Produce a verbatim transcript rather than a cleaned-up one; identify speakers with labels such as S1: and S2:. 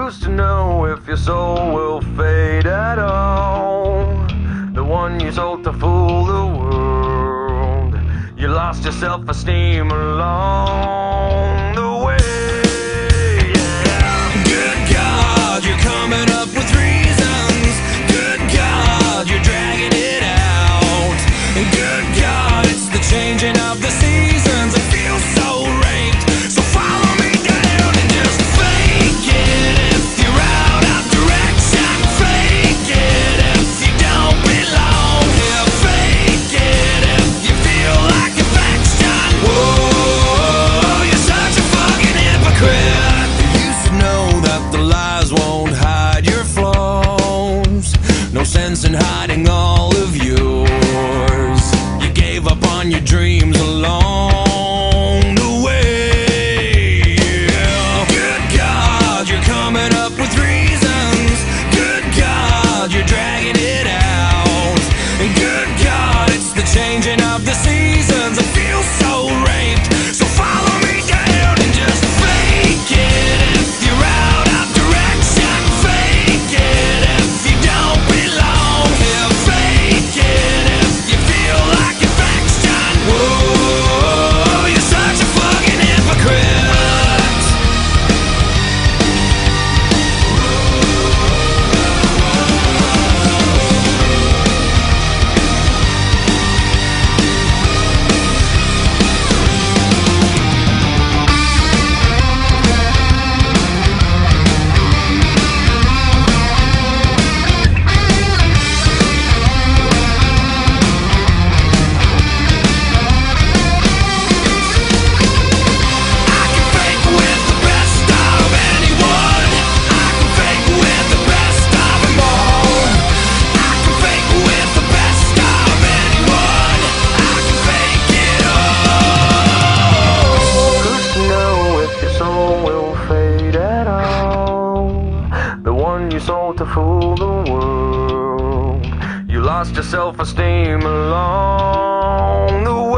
S1: Who's to know if your soul will fade at all? The one you sold to fool the world. You lost your self-esteem along the way. Yeah. Good God, you're coming up with reasons. Good God, you're dragging it out. Good God, it's the changing of the seasons. I feel so raped, so follow me down and just fake it if you're out of direction. Fake it if you don't belong here. Fake it if you feel like affection. Whoa, you're such a fucking hypocrite. You used to know that the lies won't hide your flaws. No sense in hiding all of yours. You gave up on your dreams along the way. Yeah. Good God, you're coming up with reasons. Good God, you're dragging it out. And good God, it's the changing of the seasons. I feel so raped, so follow me down and just fake it if you're out of direction. Fake it if you don't belong here. Fake it if you feel like affection. Whoa, you're such a fucking hypocrite. Sold to fool the world. You lost your self-esteem along the way.